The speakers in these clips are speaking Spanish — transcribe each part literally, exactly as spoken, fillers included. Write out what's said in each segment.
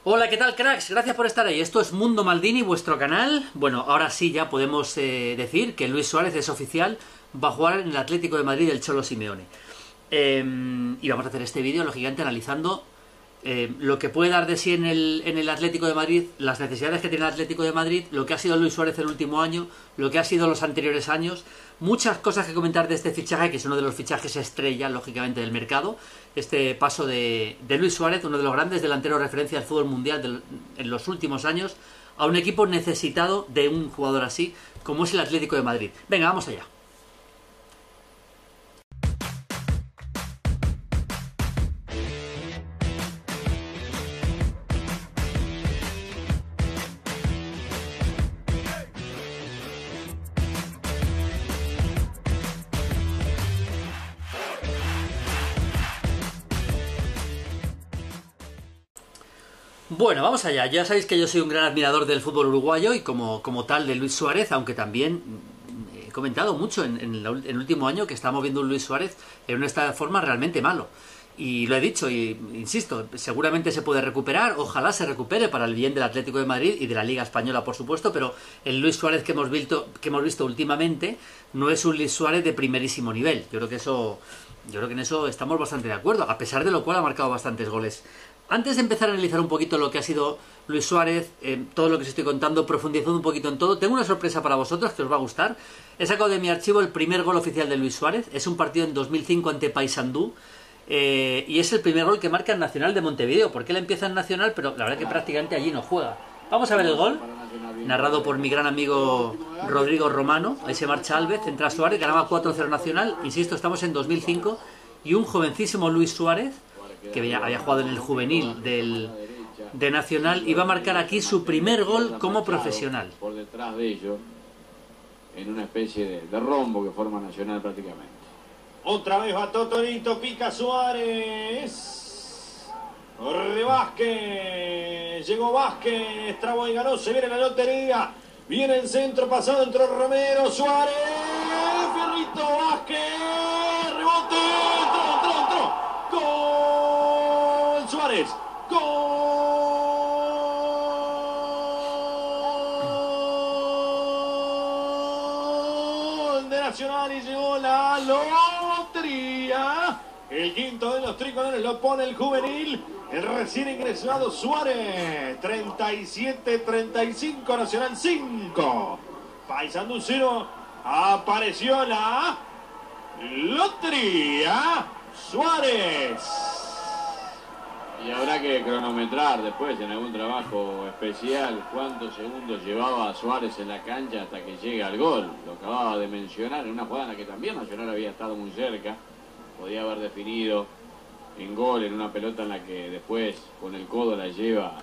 Hola, ¿qué tal, cracks? Gracias por estar ahí. Esto es Mundo Maldini, vuestro canal. Bueno, ahora sí ya podemos eh, decir que Luis Suárez es oficial, va a jugar en el Atlético de Madrid del Cholo Simeone. Eh, y vamos a hacer este vídeo, lógicamente, analizando eh, lo que puede dar de sí en el, en el Atlético de Madrid, las necesidades que tiene el Atlético de Madrid, lo que ha sido Luis Suárez el último año, lo que ha sido los anteriores años, muchas cosas que comentar de este fichaje, que es uno de los fichajes estrella, lógicamente, del mercado. Este paso de, de Luis Suárez, uno de los grandes delanteros de referencia del fútbol mundial de, en los últimos años, a un equipo necesitado de un jugador así, como es el Atlético de Madrid. Venga, vamos allá. Bueno, vamos allá. Ya sabéis que yo soy un gran admirador del fútbol uruguayo y como, como tal de Luis Suárez, aunque también he comentado mucho en, en, la, en el último año que estamos viendo un Luis Suárez en una estado de forma realmente malo. Y lo he dicho, y insisto, seguramente se puede recuperar, ojalá se recupere para el bien del Atlético de Madrid y de la Liga Española, por supuesto, pero el Luis Suárez que hemos visto, que hemos visto últimamente no es un Luis Suárez de primerísimo nivel. Yo creo que eso, yo creo que en eso estamos bastante de acuerdo, a pesar de lo cual ha marcado bastantes goles. Antes de empezar a analizar un poquito lo que ha sido Luis Suárez, eh, todo lo que os estoy contando, profundizando un poquito en todo, tengo una sorpresa para vosotros que os va a gustar. He sacado de mi archivo el primer gol oficial de Luis Suárez, es un partido en dos mil cinco ante Paysandú, eh, y es el primer gol que marca en Nacional de Montevideo, porque él empieza en Nacional, pero la verdad que prácticamente allí no juega. Vamos a ver el gol, narrado por mi gran amigo Rodrigo Romano. Ahí se marcha Alves, entra Suárez, ganaba cuatro cero Nacional, insisto, estamos en dos mil cinco, y un jovencísimo Luis Suárez, que había, había jugado en el juvenil del, de Nacional, y va a marcar aquí su primer gol como profesional. Por detrás de ellos, en una especie de, de rombo que forma Nacional prácticamente. Otra vez va Totorito, pica Suárez. Corre Vázquez. Llegó Vázquez, trabó y ganó, se viene la lotería. Viene el centro, pasado, entró Romero, Suárez. Fierrito, Vázquez. Rebote, entró, entró, entró. Gol Suárez, gol de Nacional y llegó la lotería. El quinto de los tricolores lo pone el juvenil, el recién ingresado Suárez. Treinta y siete treinta y cinco, Nacional cinco. Paysandú cero. Apareció la lotería. Suárez. Y habrá que cronometrar después en algún trabajo especial cuántos segundos llevaba Suárez en la cancha hasta que llega al gol. Lo acababa de mencionar en una jugada en la que también Nacional había estado muy cerca. Podía haber definido en gol en una pelota en la que después con el codo la lleva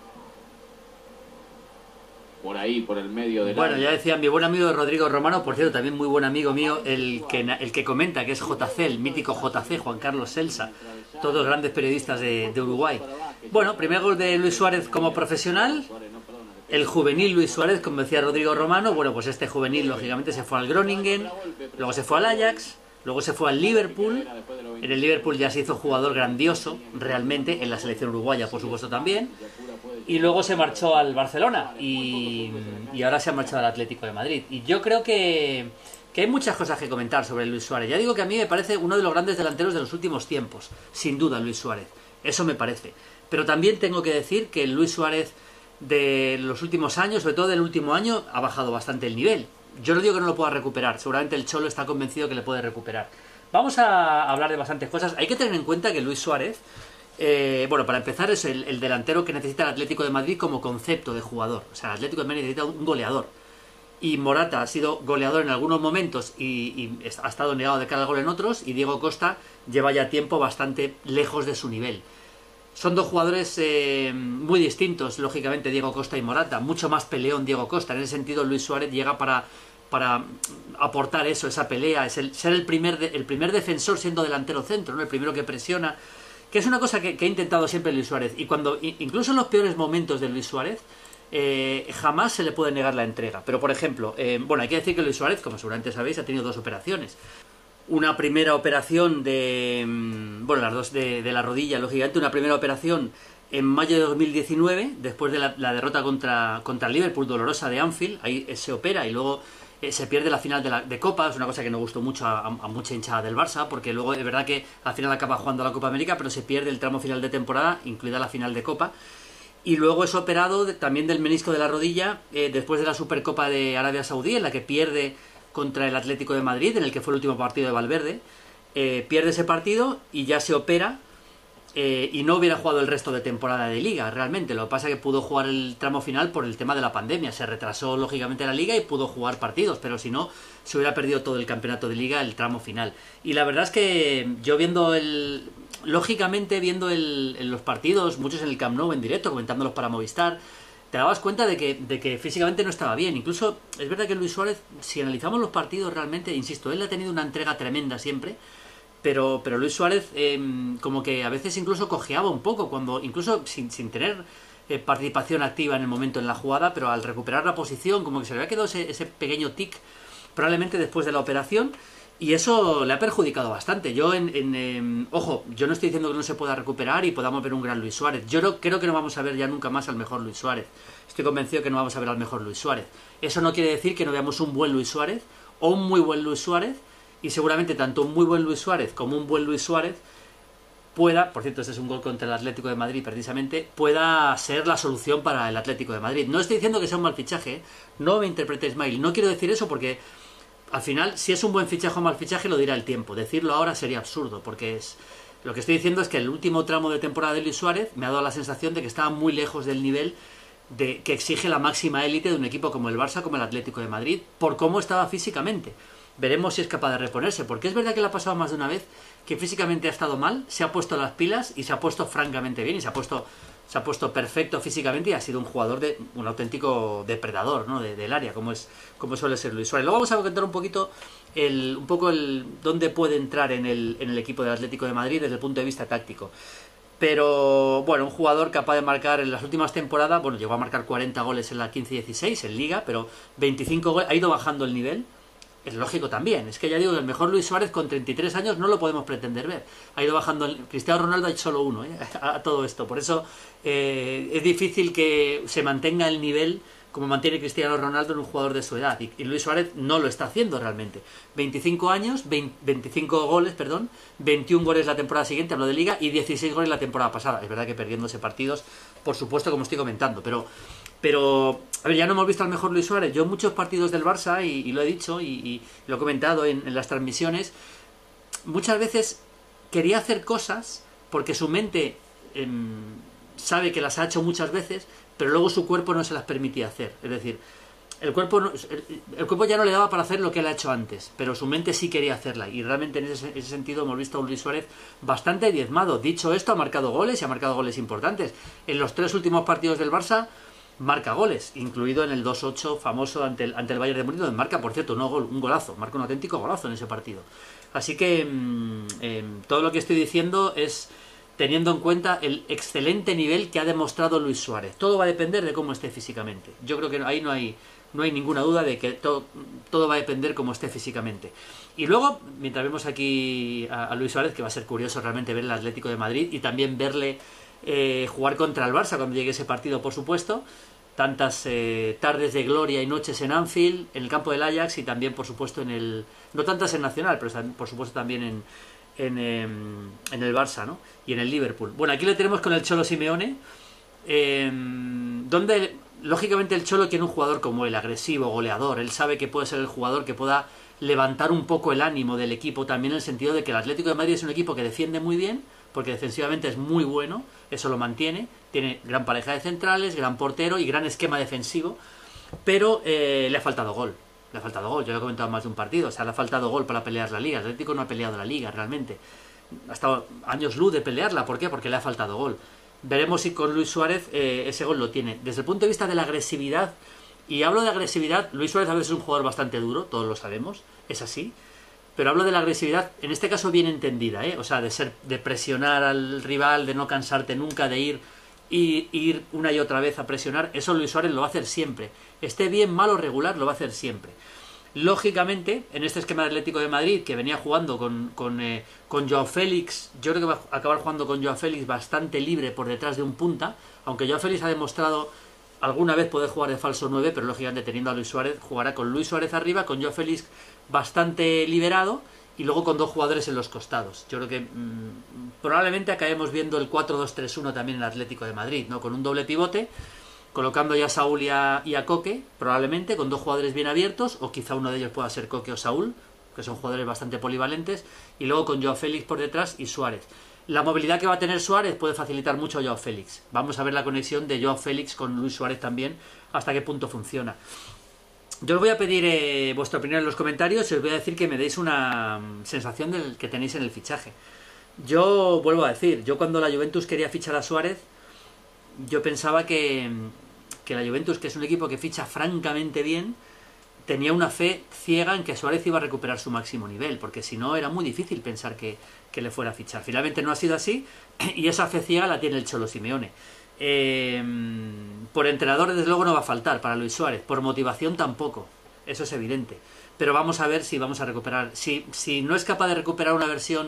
por ahí, por el medio del Bueno, área. ya decía mi buen amigo Rodrigo Romano, por cierto, también muy buen amigo mío, el que, el que comenta, que es J C, el mítico J C, Juan Carlos Celsa, todos grandes periodistas de, de Uruguay. Bueno, primer gol de Luis Suárez como profesional, el juvenil Luis Suárez, como decía Rodrigo Romano. Bueno, pues este juvenil, lógicamente, se fue al Groningen, luego se fue al Ajax, luego se fue al Liverpool. En el Liverpool ya se hizo jugador grandioso, realmente, en la selección uruguaya, por supuesto, también. Y luego se marchó al Barcelona y, y ahora se ha marchado al Atlético de Madrid. Y yo creo que, que hay muchas cosas que comentar sobre Luis Suárez. Ya digo que a mí me parece uno de los grandes delanteros de los últimos tiempos, sin duda, Luis Suárez. Eso me parece. Pero también tengo que decir que el Luis Suárez de los últimos años, sobre todo del último año, ha bajado bastante el nivel. Yo no digo que no lo pueda recuperar, seguramente el Cholo está convencido que le puede recuperar. Vamos a hablar de bastantes cosas. Hay que tener en cuenta que Luis Suárez, Eh, bueno, para empezar, es el, el delantero que necesita el Atlético de Madrid como concepto de jugador. O sea, el Atlético de Madrid necesita un goleador. Y Morata ha sido goleador en algunos momentos y, y ha estado negado de cara al gol en otros. Y Diego Costa lleva ya tiempo bastante lejos de su nivel. Son dos jugadores eh, muy distintos, lógicamente, Diego Costa y Morata. Mucho más peleón Diego Costa. En ese sentido, Luis Suárez llega para, para aportar eso, esa pelea. Es el, ser el primer, de, el primer defensor siendo delantero centro, ¿no? El primero que presiona. Que es una cosa que, que ha intentado siempre Luis Suárez. Y cuando, incluso en los peores momentos de Luis Suárez, eh, jamás se le puede negar la entrega. Pero, por ejemplo, eh, bueno, hay que decir que Luis Suárez, como seguramente sabéis, ha tenido dos operaciones. Una primera operación de... Bueno, las dos de, de la rodilla, lógicamente, una primera operación en mayo de dos mil diecinueve, después de la, la derrota contra, contra el Liverpool, dolorosa de Anfield, ahí se opera y luego eh, se pierde la final de, la, de Copa. Es una cosa que no gustó mucho a, a mucha hinchada del Barça, porque luego es verdad que al final acaba jugando la Copa América, pero se pierde el tramo final de temporada, incluida la final de Copa. Y luego es operado de, también del menisco de la rodilla, eh, después de la Supercopa de Arabia Saudí, en la que pierde contra el Atlético de Madrid, en el que fue el último partido de Valverde. Eh, pierde ese partido y ya se opera, eh, y no hubiera jugado el resto de temporada de Liga, realmente. Lo que pasa es que pudo jugar el tramo final por el tema de la pandemia. Se retrasó, lógicamente, la Liga y pudo jugar partidos, pero si no, se hubiera perdido todo el campeonato de Liga, el tramo final. Y la verdad es que yo viendo el... Lógicamente, viendo el, en los partidos, muchos en el Camp Nou en directo, comentándolos para Movistar, te dabas cuenta de que, de que físicamente no estaba bien. Incluso, es verdad que Luis Suárez, si analizamos los partidos realmente, insisto, él ha tenido una entrega tremenda siempre, pero, pero Luis Suárez eh, como que a veces incluso cojeaba un poco, cuando incluso sin, sin tener eh, participación activa en el momento en la jugada, pero al recuperar la posición, como que se le había quedado ese, ese pequeño tic, probablemente después de la operación, y eso le ha perjudicado bastante. Yo, en, en eh, ojo, yo no estoy diciendo que no se pueda recuperar y podamos ver un gran Luis Suárez. Yo no, creo que no vamos a ver ya nunca más al mejor Luis Suárez. Estoy convencido que no vamos a ver al mejor Luis Suárez. Eso no quiere decir que no veamos un buen Luis Suárez o un muy buen Luis Suárez, y seguramente tanto un muy buen Luis Suárez como un buen Luis Suárez pueda, por cierto, este es un gol contra el Atlético de Madrid precisamente, pueda ser la solución para el Atlético de Madrid. No estoy diciendo que sea un mal fichaje, ¿eh? No me interpretéis mal, no quiero decir eso porque al final, si es un buen fichaje o mal fichaje, lo dirá el tiempo. Decirlo ahora sería absurdo, porque es lo que estoy diciendo es que el último tramo de temporada de Luis Suárez me ha dado la sensación de que estaba muy lejos del nivel de que exige la máxima élite de un equipo como el Barça, como el Atlético de Madrid, por cómo estaba físicamente. Veremos si es capaz de reponerse, porque es verdad que le ha pasado más de una vez que físicamente ha estado mal, se ha puesto las pilas y se ha puesto francamente bien, y se ha puesto, se ha puesto perfecto físicamente, y ha sido un jugador de un auténtico depredador, ¿no? de, del área, como es como suele ser Luis Suárez. Luego vamos a contar un poquito el, un poco el dónde puede entrar en el, en el equipo del Atlético de Madrid desde el punto de vista táctico. Pero bueno, un jugador capaz de marcar en las últimas temporadas, bueno, llegó a marcar cuarenta goles en la quince dieciséis en Liga, pero veinticinco goles, ha ido bajando el nivel. Es lógico también, es que ya digo que el mejor Luis Suárez con treinta y tres años no lo podemos pretender ver. Ha ido bajando, el Cristiano Ronaldo hay solo uno, ¿eh? a, a todo esto. Por eso eh, es difícil que se mantenga el nivel como mantiene Cristiano Ronaldo en un jugador de su edad. Y, y Luis Suárez no lo está haciendo realmente. veinticinco años, veinte, veinticinco goles, perdón, veintiún goles la temporada siguiente, hablo de Liga, y dieciséis goles la temporada pasada. Es verdad que perdiéndose partidos, por supuesto, como estoy comentando, pero... Pero, a ver, ya no hemos visto al mejor Luis Suárez. Yo en muchos partidos del Barça, y, y lo he dicho, y, y lo he comentado en, en las transmisiones, muchas veces quería hacer cosas porque su mente eh, sabe que las ha hecho muchas veces, pero luego su cuerpo no se las permitía hacer. Es decir, el cuerpo, no, el, el cuerpo ya no le daba para hacer lo que él ha hecho antes, pero su mente sí quería hacerla. Y realmente en ese, ese sentido hemos visto a un Luis Suárez bastante diezmado. Dicho esto, ha marcado goles y ha marcado goles importantes. En los tres últimos partidos del Barça marca goles, incluido en el dos ocho famoso ante el, ante el Bayern de Múnich, donde marca, por cierto, no gol, un golazo, marca un auténtico golazo en ese partido. Así que mmm, eh, todo lo que estoy diciendo es teniendo en cuenta el excelente nivel que ha demostrado Luis Suárez. Todo va a depender de cómo esté físicamente. Yo creo que ahí no hay, no hay ninguna duda de que todo, todo va a depender cómo esté físicamente. Y luego, mientras vemos aquí a, a Luis Suárez, que va a ser curioso realmente ver el Atlético de Madrid y también verle Eh, jugar contra el Barça cuando llegue ese partido, por supuesto, tantas eh, tardes de gloria y noches en Anfield, en el campo del Ajax, y también, por supuesto, en el, no tantas en Nacional, pero por supuesto también en, en, eh, en el Barça, ¿no? Y en el Liverpool. Bueno, aquí lo tenemos con el Cholo Simeone, eh, donde lógicamente el Cholo quiere un jugador como él, agresivo, goleador. Él sabe que puede ser el jugador que pueda levantar un poco el ánimo del equipo, también en el sentido de que el Atlético de Madrid es un equipo que defiende muy bien, porque defensivamente es muy bueno, eso lo mantiene, tiene gran pareja de centrales, gran portero y gran esquema defensivo, pero eh, le ha faltado gol, le ha faltado gol, yo lo he comentado más de un partido, o sea, le ha faltado gol para pelear la Liga. El Atlético no ha peleado la Liga realmente, ha estado años luz de pelearla. ¿Por qué? Porque le ha faltado gol. Veremos si con Luis Suárez eh, ese gol lo tiene. Desde el punto de vista de la agresividad, y hablo de agresividad, Luis Suárez a veces es un jugador bastante duro, todos lo sabemos, es así. Pero hablo de la agresividad, en este caso bien entendida, ¿eh? O sea, de ser, de presionar al rival, de no cansarte nunca, de ir y ir una y otra vez a presionar. Eso Luis Suárez lo va a hacer siempre. Esté bien, mal o regular, lo va a hacer siempre. Lógicamente, en este esquema de Atlético de Madrid, que venía jugando con, con, eh, con Joao Félix, yo creo que va a acabar jugando con Joao Félix bastante libre por detrás de un punta, aunque Joao Félix ha demostrado alguna vez poder jugar de falso nueve, pero lógicamente teniendo a Luis Suárez, jugará con Luis Suárez arriba, con Joao Félix bastante liberado, y luego con dos jugadores en los costados. Yo creo que mmm, probablemente acabemos viendo el cuatro dos tres uno también en el Atlético de Madrid, ¿no? Con un doble pivote, colocando ya a Saúl y a, y a Coque, probablemente, con dos jugadores bien abiertos, o quizá uno de ellos pueda ser Coque o Saúl, que son jugadores bastante polivalentes, y luego con Joao Félix por detrás y Suárez. La movilidad que va a tener Suárez puede facilitar mucho a Joao Félix. Vamos a ver la conexión de Joao Félix con Luis Suárez también, hasta qué punto funciona. Yo os voy a pedir eh, vuestra opinión en los comentarios y os voy a decir que me deis una sensación del que tenéis en el fichaje. Yo vuelvo a decir, yo cuando la Juventus quería fichar a Suárez, yo pensaba que, que la Juventus, que es un equipo que ficha francamente bien, tenía una fe ciega en que Suárez iba a recuperar su máximo nivel, porque si no era muy difícil pensar que, que le fuera a fichar. Finalmente no ha sido así, y esa fe ciega la tiene el Cholo Simeone. Eh, por entrenador desde luego no va a faltar para Luis Suárez, por motivación tampoco, eso es evidente, pero vamos a ver si vamos a recuperar, si, si no es capaz de recuperar una versión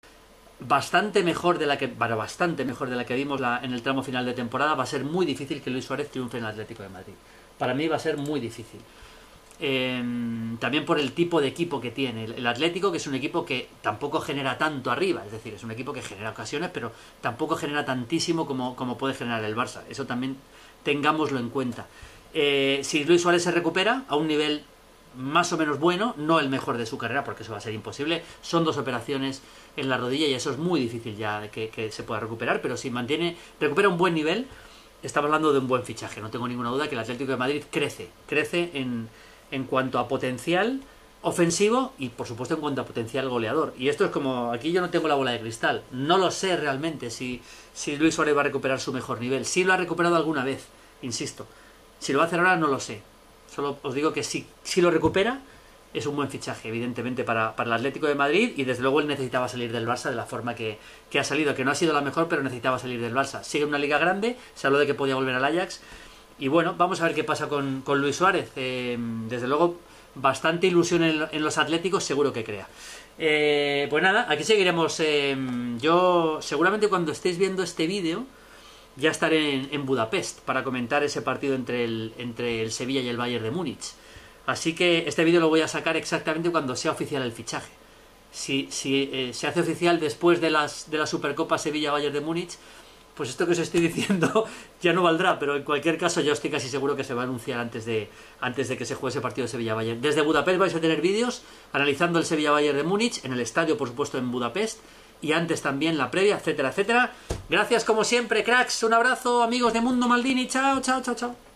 bastante mejor de la que, bueno, bastante mejor de la que vimos la, en el tramo final de temporada, va a ser muy difícil que Luis Suárez triunfe en el Atlético de Madrid. Para mí va a ser muy difícil. Eh, también por el tipo de equipo que tiene el, el Atlético, que es un equipo que tampoco genera tanto arriba, es decir, es un equipo que genera ocasiones, pero tampoco genera tantísimo como, como puede generar el Barça. Eso también tengámoslo en cuenta. Eh, si Luis Suárez se recupera a un nivel más o menos bueno, no el mejor de su carrera, porque eso va a ser imposible, son dos operaciones en la rodilla y eso es muy difícil ya que, que se pueda recuperar, pero si mantiene, recupera un buen nivel, estamos hablando de un buen fichaje. No tengo ninguna duda que el Atlético de Madrid crece, crece en en cuanto a potencial ofensivo y por supuesto en cuanto a potencial goleador. Y esto es como, aquí yo no tengo la bola de cristal, no lo sé realmente si, si Luis Suárez va a recuperar su mejor nivel. Si lo ha recuperado alguna vez, insisto, si lo va a hacer ahora no lo sé, solo os digo que si, si lo recupera es un buen fichaje evidentemente para, para el Atlético de Madrid, y desde luego él necesitaba salir del Barça de la forma que, que ha salido, que no ha sido la mejor, pero necesitaba salir del Barça. Sigue en una liga grande, se habló de que podía volver al Ajax. Y bueno, vamos a ver qué pasa con, con Luis Suárez. Eh, desde luego, bastante ilusión en, en los Atléticos, seguro que crea. Eh, pues nada, aquí seguiremos. Eh, yo, seguramente cuando estéis viendo este vídeo, ya estaré en, en Budapest para comentar ese partido entre el, entre el Sevilla y el Bayern de Múnich. Así que este vídeo lo voy a sacar exactamente cuando sea oficial el fichaje. Si, si eh, se hace oficial después de, las, de la Supercopa Sevilla-Bayern de Múnich, pues esto que os estoy diciendo ya no valdrá, pero en cualquier caso yo estoy casi seguro que se va a anunciar antes de, antes de que se juegue ese partido de Sevilla-Bayern. Desde Budapest vais a tener vídeos analizando el Sevilla-Bayern de Múnich, en el estadio por supuesto en Budapest, y antes también la previa, etcétera, etcétera. Gracias como siempre, cracks, un abrazo, amigos de Mundo Maldini, chao, chao, chao, chao.